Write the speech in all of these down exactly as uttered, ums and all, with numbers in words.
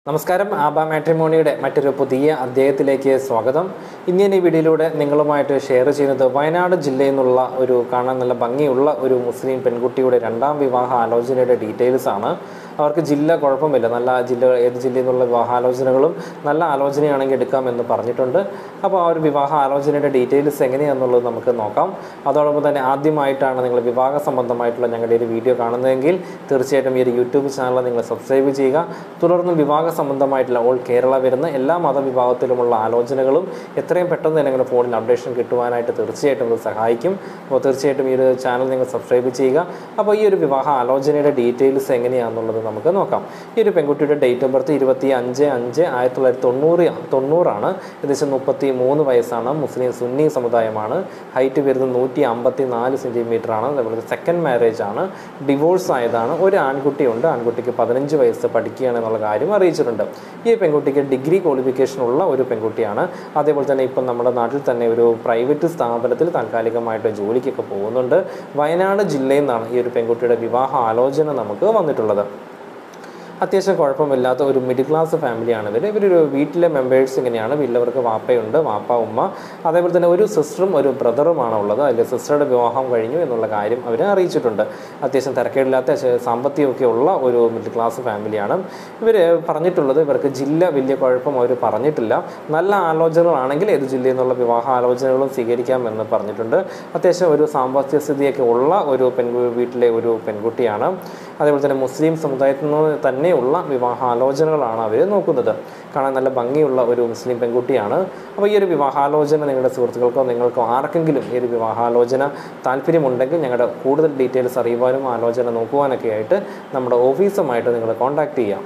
നമസ്കാരം. ആബ മാട്രിമോണിയുടെ മറ്റൊരു പുതിയ അധ്യായത്തിലേക്ക് സ്വാഗതം. ഇന്ത്യൻ ഈ വീഡിയോയിലൂടെ നിങ്ങളുമായിട്ട് ഷെയർ ചെയ്യുന്നത് വയനാട് ജില്ലയിൽ നിന്നുള്ള ഒരു കാണാൻ നല്ല ഭംഗിയുള്ള ഒരു മുസ്ലിം പെൺകുട്ടിയുടെ രണ്ടാം വിവാഹ ആലോചനയുടെ ഡീറ്റെയിൽസ് ആണ്. അവർക്ക് ജില്ല കുഴപ്പമില്ല, നല്ല ജില്ല ഏത് ജില്ലയിൽ നിന്നുള്ള വിവാഹാലോചനകളും നല്ല ആലോചനയാണെങ്കിൽ എടുക്കാമെന്ന് പറഞ്ഞിട്ടുണ്ട്. അപ്പോൾ ആ ഒരു വിവാഹ ആലോചനയുടെ ഡീറ്റെയിൽസ് എങ്ങനെയാണെന്നുള്ളത് നമുക്ക് നോക്കാം. അതോടൊപ്പം തന്നെ ആദ്യമായിട്ടാണ് നിങ്ങൾ വിവാഹ സംബന്ധമായിട്ടുള്ള ഞങ്ങളുടെ ഒരു വീഡിയോ കാണുന്നതെങ്കിൽ തീർച്ചയായിട്ടും ഈ ഒരു യൂട്യൂബ് ചാനൽ നിങ്ങൾ സബ്സ്ക്രൈബ് ചെയ്യുക. തുടർന്ന് വിവാഹ സംബന്ധമായിട്ടുള്ള ഓൾ കേരള വരുന്ന എല്ലാ മതവിഭാഗത്തിലുമുള്ള ആലോചനകളും എത്രയും പെട്ടെന്ന് തന്നെ നിങ്ങളുടെ ഫോണിൽ അപ്ഡേഷൻ കിട്ടുവാനായിട്ട് തീർച്ചയായിട്ടും ഇത് സഹായിക്കും. അപ്പോൾ തീർച്ചയായിട്ടും ഈ ഒരു ചാനൽ നിങ്ങൾ സബ്സ്ക്രൈബ് ചെയ്യുക. അപ്പോൾ ഈ ഒരു വിവാഹ ആലോചനയുടെ ഡീറ്റെയിൽസ് എങ്ങനെയാണെന്നുള്ളത് നമുക്ക് നോക്കാം. ഈ ഒരു പെൺകുട്ടിയുടെ ഡേറ്റ് ഓഫ് ബർത്ത് ഇരുപത്തി അഞ്ച് അഞ്ച് ആയിരത്തി തൊള്ളായിരത്തി തൊണ്ണൂറ് തൊണ്ണൂറാണ് ഏകദേശം മുപ്പത്തി മൂന്ന് വയസ്സാണ്. മുസ്ലിം സുന്നി സമുദായമാണ്. ഹൈറ്റ് വരുന്നത് നൂറ്റി അമ്പത്തി നാല് സെൻറ്റിമീറ്റർ ആണ്. അതേപോലെ സെക്കൻഡ് മാരേജ് ആണ്. ഡിവോഴ്സ് ആയതാണ്. ഒരു ആൺകുട്ടിയുണ്ട്. ആൺകുട്ടിക്ക് പതിനഞ്ച് വയസ്സ് പഠിക്കുകയാണ് എന്നുള്ള കാര്യം അറിയിച്ചിട്ടുണ്ട്. ഈ പെൺകുട്ടിക്ക് ഡിഗ്രി ക്വാളിഫിക്കേഷൻ ഉള്ള ഒരു പെൺകുട്ടിയാണ്. അതേപോലെ തന്നെ ഇപ്പം നമ്മുടെ നാട്ടിൽ തന്നെ ഒരു പ്രൈവറ്റ് സ്ഥാപനത്തിൽ താൽക്കാലികമായിട്ട് ജോലിക്കൊക്കെ പോകുന്നുണ്ട്. വയനാട് ജില്ലയിൽ നിന്നാണ് ഈ ഒരു പെൺകുട്ടിയുടെ വിവാഹ ആലോചന നമുക്ക് വന്നിട്ടുള്ളത്. അത്യാവശ്യം കുഴപ്പമില്ലാത്ത ഒരു മിഡിൽ ക്ലാസ് ഫാമിലിയാണ് ഇവർ. ഇവരൊരു വീട്ടിലെ മെമ്പേഴ്സ് ഇങ്ങനെയാണ്. വീട്ടിലവർക്ക് വാപ്പയുണ്ട്, വാപ്പ ഉമ്മ, അതേപോലെ തന്നെ ഒരു സിസ്റ്ററും ഒരു ബ്രദറുമാണ് ഉള്ളത്. അതിൽ സിസ്റ്ററുടെ വിവാഹം കഴിഞ്ഞു എന്നുള്ള കാര്യം അവർ അറിയിച്ചിട്ടുണ്ട്. അത്യാവശ്യം തിരക്കേടില്ലാത്ത സാമ്പത്തികമൊക്കെ ഉള്ള ഒരു മിഡിൽ ക്ലാസ് ഫാമിലിയാണ്. ഇവർ പറഞ്ഞിട്ടുള്ളത് ഇവർക്ക് ജില്ല വലിയ കുഴപ്പം അവർ പറഞ്ഞിട്ടില്ല. നല്ല ആലോചനകളാണെങ്കിൽ ഏത് ജില്ലയിൽ നിന്നുള്ള വിവാഹ ആലോചനകളും സ്വീകരിക്കാമെന്ന് പറഞ്ഞിട്ടുണ്ട്. അത്യാവശ്യം ഒരു സാമ്പത്തിക സ്ഥിതിയൊക്കെ ഉള്ള ഒരു പെൺ വീട്ടിലെ ഒരു പെൺകുട്ടിയാണ്. അതേപോലെ തന്നെ മുസ്ലിം സമുദായത്തിൽ നിന്ന് തന്നെയുള്ള വിവാഹാലോചനകളാണ് അവർ നോക്കുന്നത്. കാണാൻ നല്ല ഭംഗിയുള്ള ഒരു മുസ്ലിം പെൺകുട്ടിയാണ്. അപ്പോൾ ഈ ഒരു വിവാഹാലോചന നിങ്ങളുടെ സുഹൃത്തുക്കൾക്കോ നിങ്ങൾക്കോ ആർക്കെങ്കിലും ഈ ഒരു വിവാഹാലോചന താല്പര്യമുണ്ടെങ്കിൽ ഞങ്ങളുടെ കൂടുതൽ ഡീറ്റെയിൽസ് അറിയുവാനും ആലോചന നോക്കുവാനൊക്കെ ആയിട്ട് നമ്മുടെ ഓഫീസുമായിട്ട് നിങ്ങൾ കോൺടാക്റ്റ് ചെയ്യാം.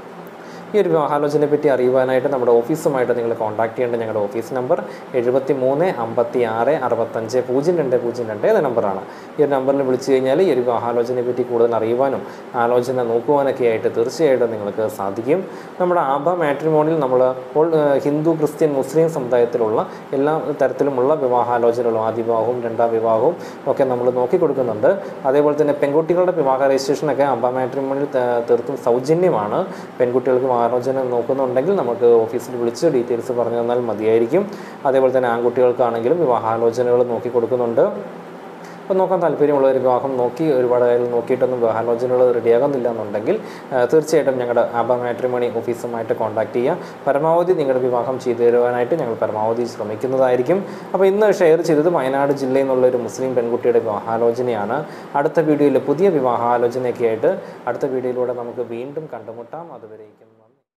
ഈ ഒരു വിവാഹാലോചനയെ പറ്റി അറിയുവാനായിട്ട് നമ്മുടെ ഓഫീസുമായിട്ട് നിങ്ങൾ കോൺടാക്ട് ചെയ്യേണ്ട ഞങ്ങളുടെ ഓഫീസ് നമ്പർ എഴുപത്തി മൂന്ന് അമ്പത്തി ആറ് അറുപത്തഞ്ച് പൂജ്യം രണ്ട് പൂജ്യം രണ്ട് എന്ന നമ്പറാണ്. ഈ ഒരു നമ്പറിൽ വിളിച്ചു കഴിഞ്ഞാൽ ഈ ഒരു വിവാഹാലോചനയെ പറ്റി കൂടുതൽ അറിയുവാനും ആലോചന നോക്കുവാനൊക്കെ ആയിട്ട് തീർച്ചയായിട്ടും നിങ്ങൾക്ക് സാധിക്കും. നമ്മുടെ ആബ മാട്രിമോണിയിൽ നമ്മൾ ഹിന്ദു, ക്രിസ്ത്യൻ, മുസ്ലിം സമുദായത്തിലുള്ള എല്ലാ തരത്തിലുമുള്ള വിവാഹാലോചനകളും ആദ്യ വിവാഹവും രണ്ടാം വിവാഹവും ഒക്കെ നമ്മൾ നോക്കി കൊടുക്കുന്നുണ്ട്. അതേപോലെ തന്നെ പെൺകുട്ടികളുടെ വിവാഹ രജിസ്ട്രേഷനൊക്കെ ആബ മാട്രിമോണിയിൽ തീർത്തും സൗജന്യമാണ്. പെൺകുട്ടികൾക്ക് ആലോചന നോക്കുന്നുണ്ടെങ്കിൽ നമുക്ക് ഓഫീസിൽ വിളിച്ച് ഡീറ്റെയിൽസ് പറഞ്ഞു തന്നാൽ മതിയായിരിക്കും. അതേപോലെ തന്നെ ആൺകുട്ടികൾക്കാണെങ്കിലും വിവാഹാലോചനകൾ നോക്കി കൊടുക്കുന്നുണ്ട്. അപ്പോൾ നോക്കാൻ താല്പര്യമുള്ളവർ വിവാഹം നോക്കി ഒരുപാട് കാര്യം നോക്കിയിട്ടൊന്നും വിവാഹാലോചനകൾ റെഡിയാകുന്നില്ല എന്നുണ്ടെങ്കിൽ തീർച്ചയായിട്ടും ഞങ്ങളുടെ ആബ മാട്രിമോണി ഓഫീസുമായിട്ട് കോൺടാക്ട് ചെയ്യുക. പരമാവധി നിങ്ങളുടെ വിവാഹം ചെയ്തു തരുവാനായിട്ട് ഞങ്ങൾ പരമാവധി ശ്രമിക്കുന്നതായിരിക്കും. അപ്പോൾ ഇന്ന് ഷെയർ ചെയ്തത് വയനാട് ജില്ലയിൽ നിന്നുള്ള ഒരു മുസ്ലിം പെൺകുട്ടിയുടെ വിവാഹാലോചനയാണ്. അടുത്ത വീഡിയോയിൽ പുതിയ വിവാഹാലോചനയൊക്കെ ആയിട്ട് അടുത്ത വീഡിയോയിലൂടെ നമുക്ക് വീണ്ടും കണ്ടുമുട്ടാം. അതുവരേക്കും